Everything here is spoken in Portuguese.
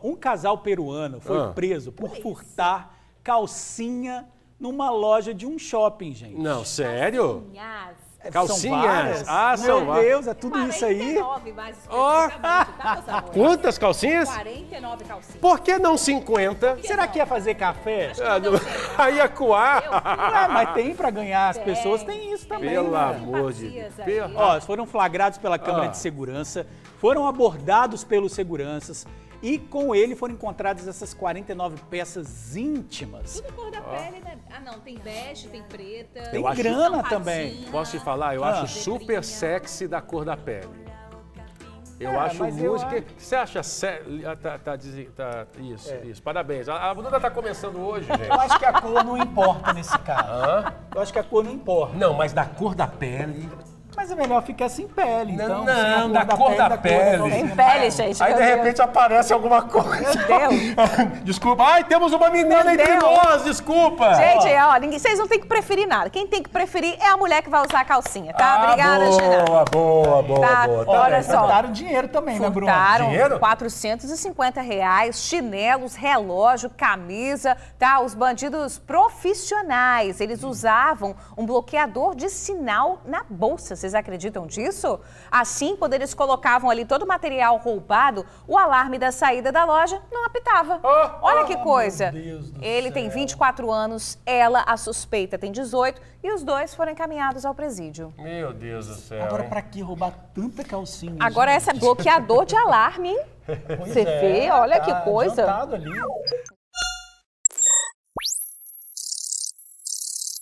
Um casal peruano foi preso por furtar calcinha numa loja de um shopping, gente. Não, sério? Calcinhas? São Meu Deus, é tudo isso aí? 49, mais especificamente, tá, meus amores? Quantas calcinhas? 49 calcinhas. Por que não 50? Será que ia fazer café? Aí ia coar. Mas tem pra ganhar, as pessoas têm isso também. Pelo né? amor de Deus. Ó, foram flagrados pela câmera de segurança, foram abordados pelos seguranças e com ele foram encontradas essas 49 peças íntimas. Tudo cor da pele, né? Ah, não, tem bege, tem preta. Tem acho- grana também. Posso te falar? Eu acho super sexy da cor da pele. Eu acho mas eu música. acho- Você acha isso. Parabéns. A Duda tá começando hoje, gente. Eu acho que a cor não importa nesse caso. Eu acho que a cor não importa. Não, mas da cor da pele. Mas é melhor ficar sem pele, então. Não, sem a da cor da pele. calcinha. Tem pele, gente. Aí meu de Deus. repente aparece alguma coisa. Meu Deus. Desculpa. Ai, temos uma menina Meu entre Deus. nós, desculpa. Gente, ó, vocês não tem que preferir nada. Quem tem que preferir é a mulher que vai usar a calcinha, tá? Obrigada, Gina. Boa. Tá, Tá olha bem. só. Furtaram dinheiro também, né, Bruno? Furtaram Dinheiro? R$450, chinelos, relógio, camisa, tá? Os bandidos profissionais, eles usavam um bloqueador de sinal na bolsa. Vocês acreditam disso? Assim, quando eles colocavam ali todo o material roubado, o alarme da saída da loja não apitava. Olha que coisa. meu Deus do Ele tem 24 anos, ela, a suspeita, tem 18 e os dois foram encaminhados ao presídio. Meu Deus do céu. Agora, hein? pra que roubar tanta calcinha? Agora, gente? essa é bloqueador de alarme, hein? Pois Você vê, olha que tá coisa. adiantado ali.